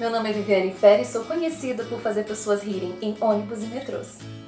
Meu nome é Viviane Ferri e sou conhecida por fazer pessoas rirem em ônibus e metrôs.